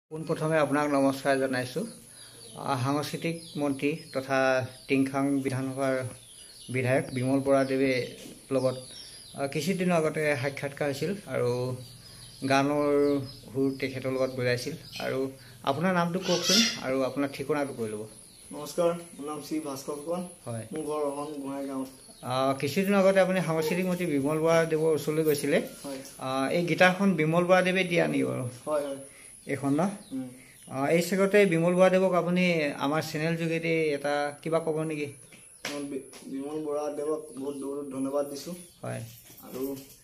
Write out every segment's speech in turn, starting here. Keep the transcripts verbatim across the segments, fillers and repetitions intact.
পোনপ্ৰথমে আপোনাক নমস্কাৰ জনাইছোঁ। সাংস্কৃতিক মন্ত্ৰী তথা টিংখাং বিধানসভাৰ বিধায়ক বিমল বৰাদেৱে লগত কিছুদিনৰ আগতে সাক্ষাৎকাৰ হৈছিল আৰু গানৰ সুৰ তেখেতৰ লগত বজাইছিল। আৰু আপোনাৰ নামটো কওকচোন আৰু আপোনাৰ ঠিকনাটো কৈ ল'ব। নমস্কাৰ, মোৰ নাম শ্ৰী ভাস্কৰ ফুকন। হয়, মোৰ ঘৰ ৰহন গোহাঁই গাঁৱত। কিছুদিন আগতে আপুনি সাংস্কৃতিক মন্ত্ৰী বিমল বৰাদেৱৰ ওচৰলৈ গৈছিলে। এই গীটাৰখন বিমল বৰাদেৱে দিয়া নেকি বাৰু? হয় হয়, এইখন ন? এই চেগতে বিমল বৰাদেৱক আপুনি আমাৰ চেনেল যোগেদি এটা কিবা ক'ব নেকি? বিমল বৰাদেৱক বহুত বহুত ধন্যবাদ দিছোঁ। হয়, আৰু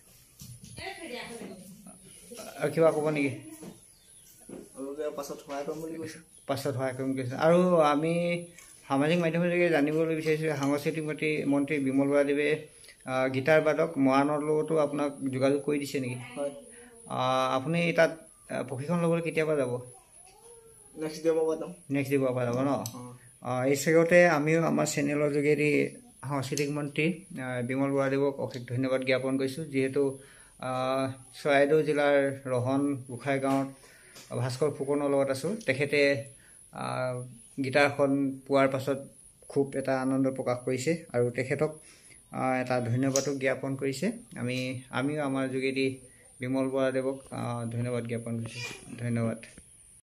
আৰু কিবা ক'ব নেকি? আৰু পাছত সহায় কৰিম বুলি কৈছোঁ। পাছত সহায় কৰিম কৈছে। আৰু আমি সামাজিক মাধ্যমৰ যোগে জানিবলৈ বিচাৰিছোঁ, সাংস্কৃতিক মন্ত্ৰী মন্ত্ৰী বিমল বৰাদেৱে গীটাৰ বাদক মৰাণৰ লগতো আপোনাক যোগাযোগ কৰি দিছে নেকি? হয়। আপুনি তাত প্ৰশিক্ষণ ল'বলৈ কেতিয়াবা যাব? নেক্সট দেওবাৰ পৰা যাম। নেক্সট দেওবাৰ পৰা যাব ন? এই চেগতে আমিও আমাৰ চেনেলৰ যোগেদি সাংস্কৃতিক মন্ত্ৰী বিমল বৰাদেৱক অশেষ ধন্যবাদ জ্ঞাপন কৰিছোঁ, যিহেতু চৰাইদেউ জিলাৰ ৰহন গোহাঁই গাঁৱত ভাস্কৰ ফুকনৰ লগত আছোঁ। তেখেতে গীটাৰখন পোৱাৰ পাছত খুব এটা আনন্দ প্ৰকাশ কৰিছে আৰু তেখেতক এটা ধন্যবাদো জ্ঞাপন কৰিছে। আমি আমিও আমাৰ যোগেদি বিমল বৰাদেৱক ধন্যবাদ জ্ঞাপন কৰিছোঁ। ধন্যবাদ।